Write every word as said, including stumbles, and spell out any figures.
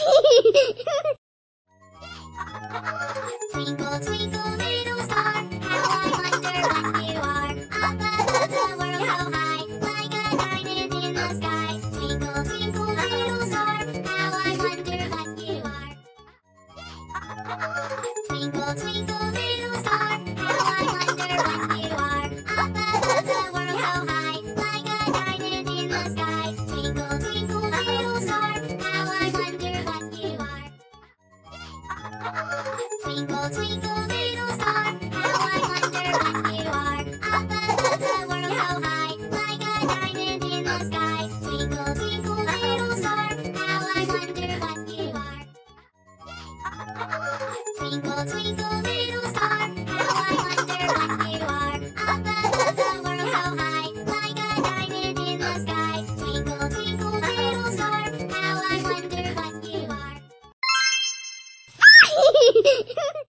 Twinkle, twinkle, little star, how I wonder what you are. Up above the world, how high, like a diamond in the sky. Twinkle, twinkle, little star, how I wonder what you are. Twinkle, twinkle, little star, how I wonder what you are. Up above the world, how high, like a diamond in the sky. Twinkle, twinkle, little star, how I wonder what you are. Twinkle, twinkle, little star, how I wonder what you are. Up above the world, how high, like a diamond in the sky. Twinkle, twinkle, little star, how I wonder what you are. Twinkle, twinkle, little star, how I wonder what you are. Up above the world, how high, like a diamond in the sky. Twinkle, twinkle, little star, how I wonder what you are.